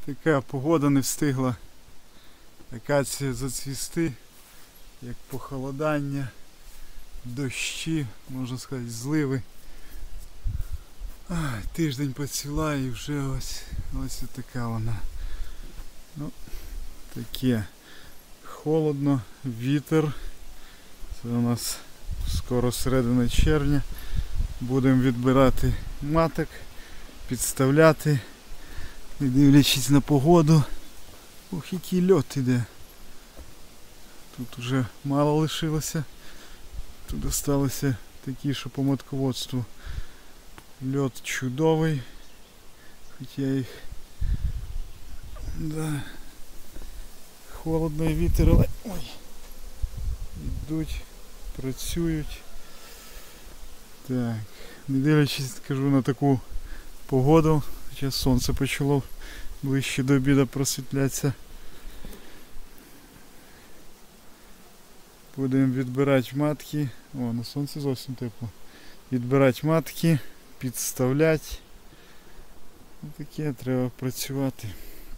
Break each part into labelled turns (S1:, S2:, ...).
S1: Така погода, не встигла акація зацвісти, як похолодання, дощі, можна сказати, зливи. Тиждень поцвіла і вже ось така вона. Ну, таке холодно, вітер. Це у нас скоро середина червня. Будемо відбирати маток, підставляти, не дивлячись на погоду. Ох, який льот іде. Тут вже мало лишилося. Тут залишилися такі, що по матководству. Льот чудовий. Хоча їх... Да. Холодно і вітер, але... Ой. Йдуть, працюють. Так. Не дивлячись, кажу, на таку погоду. Зараз сонце почало ближче до обіду просвітлятися. Будемо відбирати матки. О, на сонці зовсім тепло. Відбирати матки, підставляти. Таке треба працювати.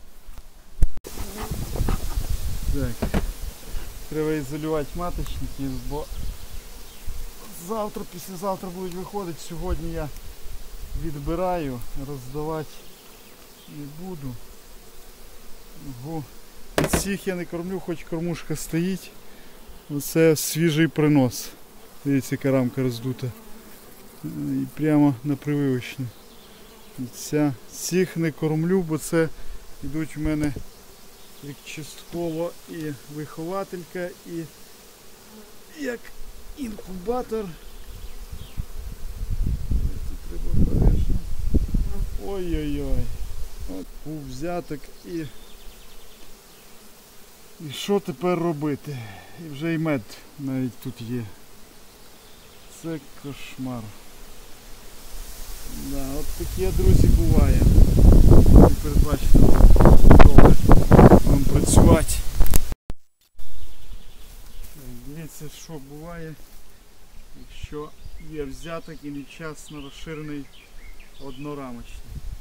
S1: Так. Треба ізолювати маточників, бо завтра, післязавтра будуть виходити. Сьогодні я відбираю, роздавати не буду. Всіх я не кормлю, хоч кормушка стоїть. Оце свіжий принос. Дивіться, яка рамка роздута. І прямо на прививочні. Цих не кормлю, бо це йдуть у мене як частково і вихователька, і як інкубатор. Тут треба обережно. Ой-ой-ой. От був взяток і що тепер робити? І вже і мед навіть тут є. Це кошмар. Да, от таке, друзі, буває. Не передбачено. Добре. Будемо працювати. Дивіться, що буває, якщо є взяток і нечасно розширений однорамочний.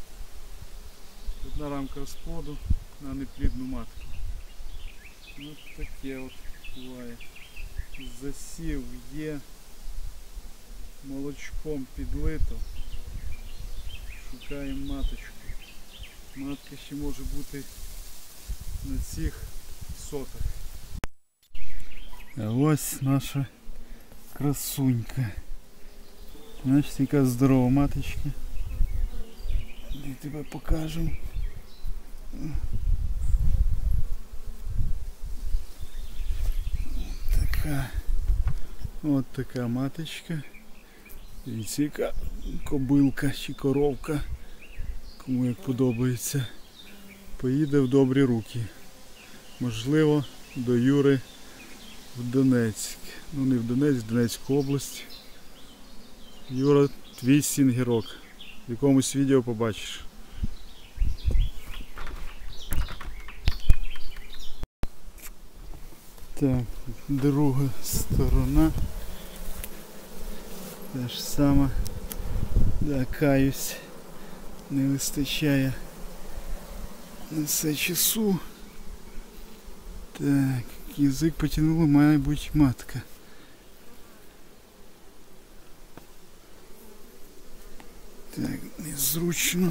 S1: Одна рамка розплоду на неплідну матку. Ось таке от буває. Засів є, молочком підлито. Шукаємо маточку. Матка ще може бути на цих сотах. А ось наша красунька. Значить, яка здорова маточка. Я тебе покажу. От така маточка. Дивіться, яка кобилка чи коровка. Кому як подобається. Поїде в добрі руки. Можливо, до Юри в Донецьк. Ну не в Донецьк, в Донецьку область. Юра, твій сінгірок. В якомусь відео побачиш. Так, друга сторона. Те ж саме. Да, каюсь. Не вистачає на все часу. Так, язик потягнули, має бути матка. Так, незручно.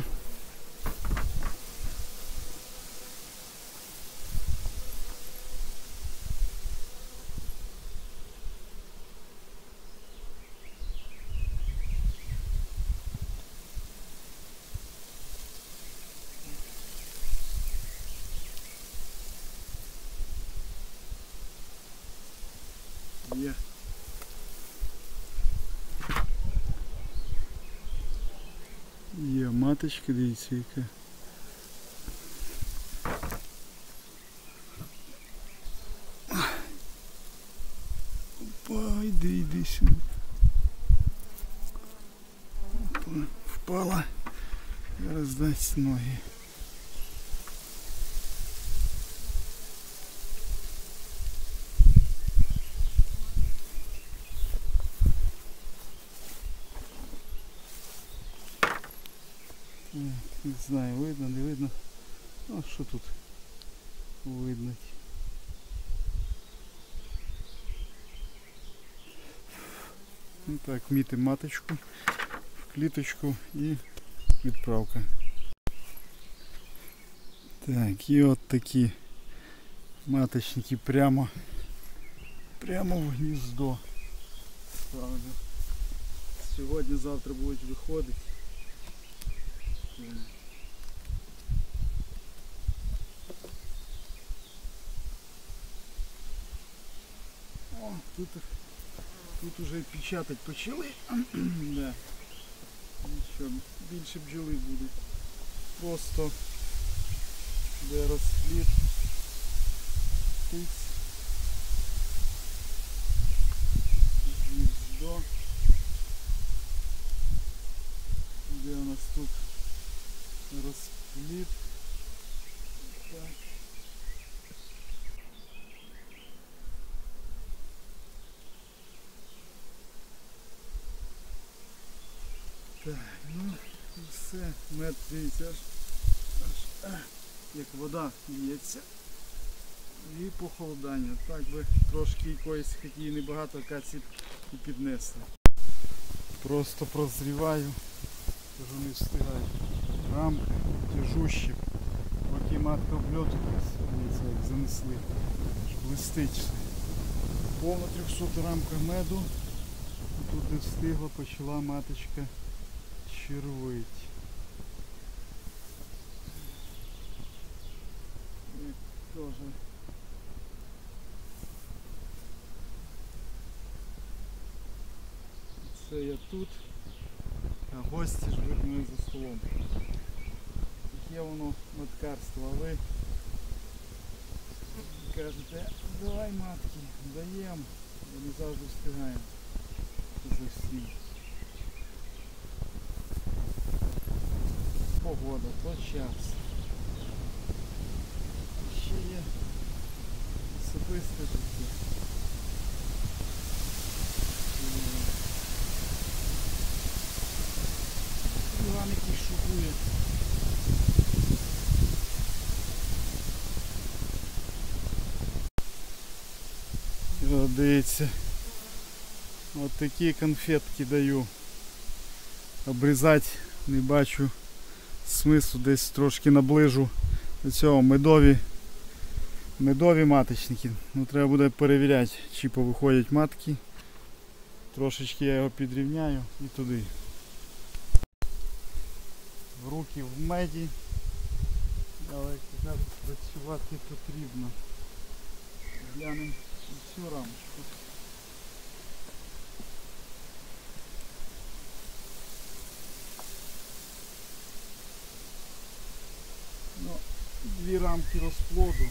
S1: Є маточка, дивіться яка. Опа, йди сюди. Опа, впала. Зараз дасть ноги. Не знаю, видно, не видно. А що тут видно? Ну так, мітимо маточку в кліточку і відправка. Так, і от такі маточники прямо в гніздо. Сьогодні-завтра будуть виходити. О, тут уже печатать почали. Да. Що, більше бджоли будуть. Просто де розхліт. Гніздо. Де у нас тут розпліт. Так. Так, ну і все. Мед, дивіться, аж як вода лється. І похолодання. Так би трошки якоїсь хатії небагато акації і піднесли. Просто прозріваю, кажу, не встигаю. Рамка тяжущі. Поки матка обльотувалась, як занесли. Аж блистить. Повна 300 рамка меду. Тут не встигла, почала маточка червить. Тоже. Це я тут, а гості ждуть мене за столом. Є воно маткарство, а ви кажете, давай матки, даємо, бо не завжди встигаємо за всім. Погода, то час. Ще є особисте життя. Іван який шукує. О, дивіться. От такі конфетки даю. Обрізати не бачу смислу, десь трошки наближу до цього медові маточники. Ну, треба буде перевіряти, чи повиходять матки. Трошечки я його підрівняю і туди. В руки в меді, але як працювати потрібно. Глянемо цю рамочку. Ну, 2 рамки розплоду.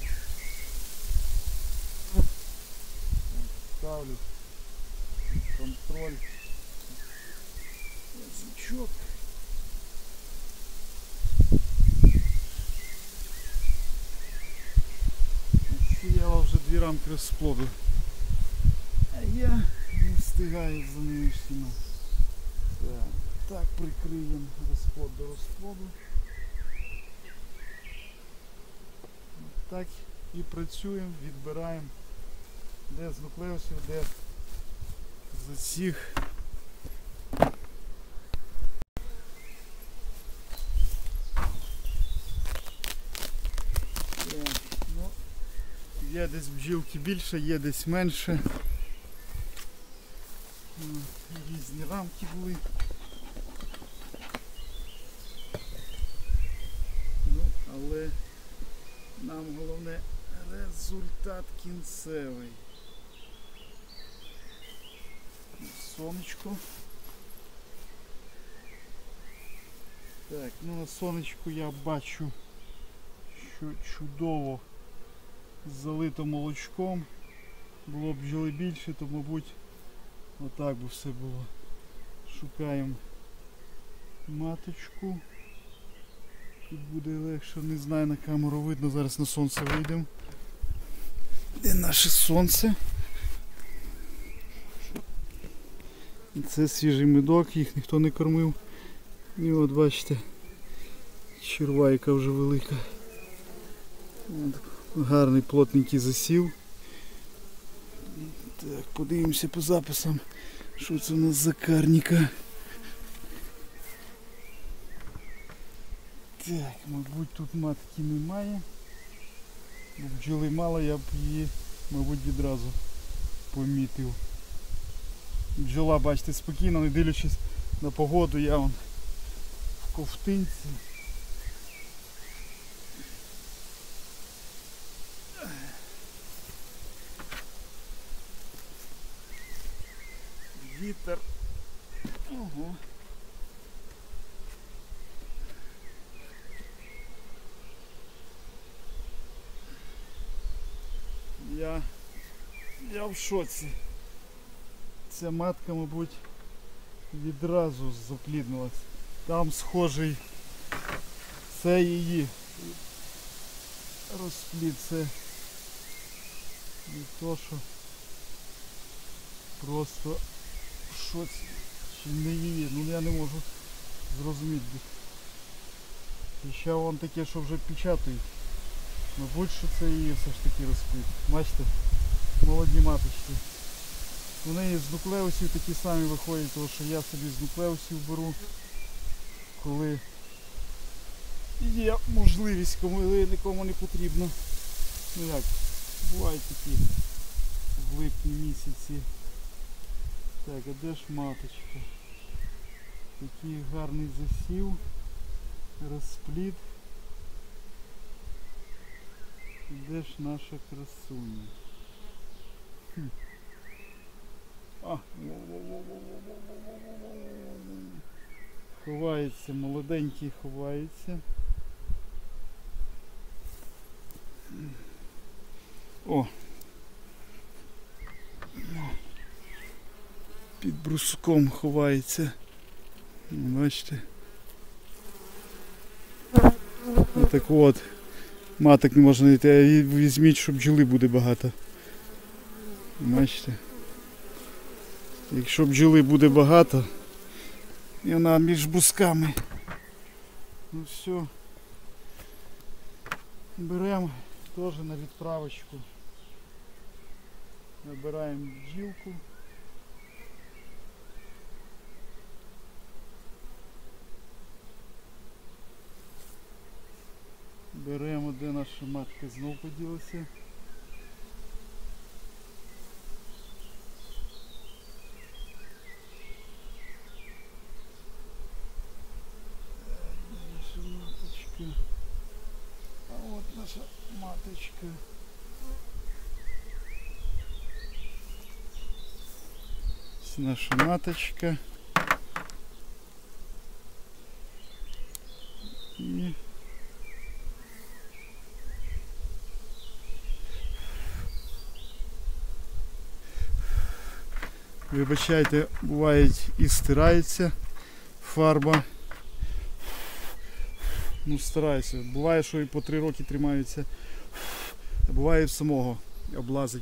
S1: Ставлю контроль. Язичок. Сіяла вже 2 рамки розплоду. А я не встигаю за ними всіма. Так прикриємо розплод до розплоду. Так і працюємо, відбираємо, де з нуклеусів, де з цих. Ну, є десь бджілки більше, є десь менше. Різні рамки були. Ну, але нам головне результат кінцевий. Сонечко. Так, ну на сонечку я бачу, що чудово залито молочком. Було б бджоли більше, то мабуть отак би все було. Шукаємо маточку. Тут буде легше, не знаю, на камеру видно, зараз на сонце вийдемо. Де наше сонце? Це свіжий медок, їх ніхто не кормив. І от бачите, черва яка вже велика. Гарний плотненький засів. Так, подивимося по записам, що це у нас за карніка. Так, мабуть, тут матки немає. Бо бджоли мало, я б її, мабуть, відразу помітив. Бджола, бачите, спокійно, не дивлячись на погоду, я вон в ковтинці. Вітер. Ого. Я в шоці. Ця матка, мабуть, відразу запліднилась. Там схожий, це її розплід, це не то, що просто в шоці, чи не її, ну я не можу зрозуміти. І ще вон таке, що вже печатають. Мабуть, що це її все ж таки розплід. Бачите, молоді маточки. У неї з нуклеусів такі самі виходять, тому що я собі з нуклеусів беру, коли є можливість, коли нікому не потрібно. Ну як, бувають такі в липні місяці. Так, а де ж маточка? Такий гарний засів, розплід. Де ж наша красуня? Ховається, молоденький ховається. О! Під бруском ховається. Бачите? Отак от. Маток не можна знайти, а візьміть, щоб бджоли буде багато. Бачите? Якщо бджоли буде багато, і вона між бусками. Ну все. Беремо теж на відправочку. Набираємо бджілку. Беремо, де наша матка знов поділася. Наша маточка. А от наша маточка. Ось наша маточка. І вибачайте, бувають і стирається фарба. Ну, стараюся. Буває, що і по 3 роки тримаються. А буває і самого облазить.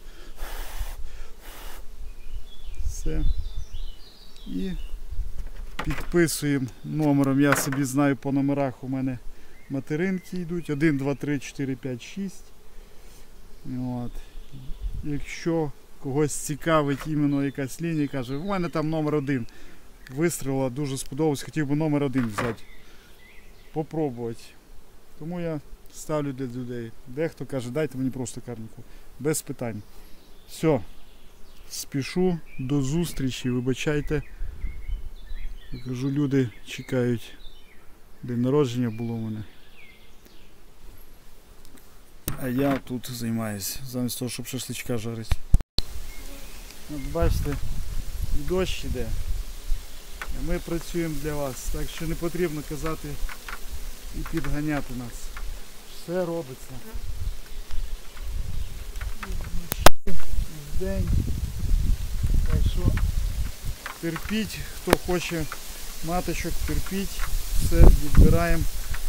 S1: Все. І підписуємо номером. Я собі знаю по номерах, у мене материнки йдуть. 1, 2, 3, 4, 5, 6. От. Якщо когось цікавить іменно якась лінія, каже, у мене там номер 1 вистрілила, дуже сподобалось, хотів би номер 1 взяти. Попробувати. Тому я ставлю для людей. Дехто каже, дайте мені просто карніку. Без питань. Все. Спішу. До зустрічі. Вибачайте. Я кажу, люди чекають. День народження було в мене. А я тут займаюся. Замість того, щоб шашличка жарити. От бачите, дощ іде. А ми працюємо для вас. Так що не потрібно казати і підганяти нас. Все робиться. День. Так що терпіть, хто хоче маточок, терпіть, все відбираємо.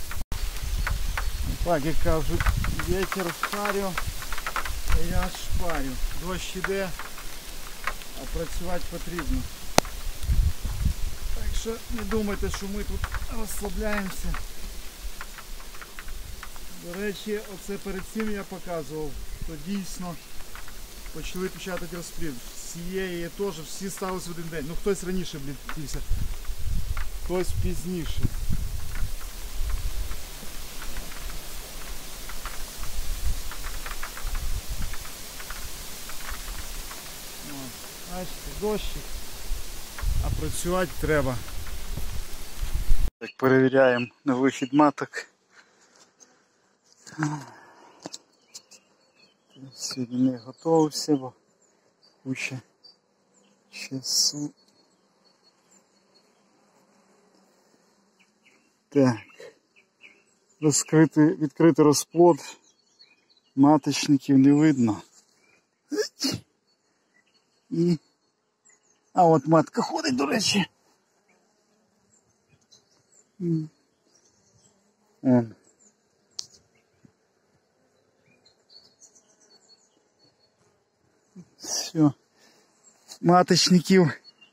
S1: Так, як кажуть, вітер шпарю, а я шпарю. Дощ іде, а працювати потрібно. Так що не думайте, що ми тут розслабляємося. До речі, оце перед цим я показував, то дійсно почали печатати розплід. Цієї теж всі сталися в один день. Ну хтось раніше влітівся, хтось пізніше. Бачите, дощик, а працювати треба. Так, перевіряємо на вихід маток. Сьогодні не готувався, бо куча часу. Так, відкритий розплод, маточників не видно. І... А от матка ходить, до речі. Вон. Все. Маточників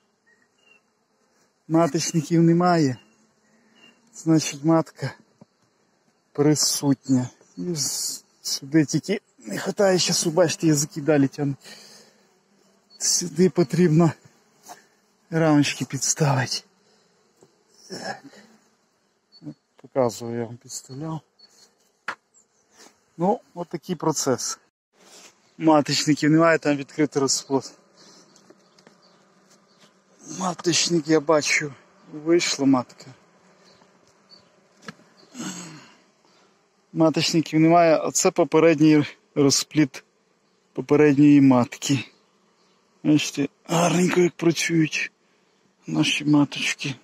S1: немає. Значить, матка присутня. І сюди тільки не вистачає часу, бачите, язики далі тягнуть. Сюди потрібно рамочки підставити. Так. Показую, я вам підставляв. Ну, от такий процес. Маточників немає, там відкритий розплод. Маточник, я бачу, вийшла матка. Маточників немає, а це попередній розплід попередньої матки. Бачите, гарненько як працюють наші маточки.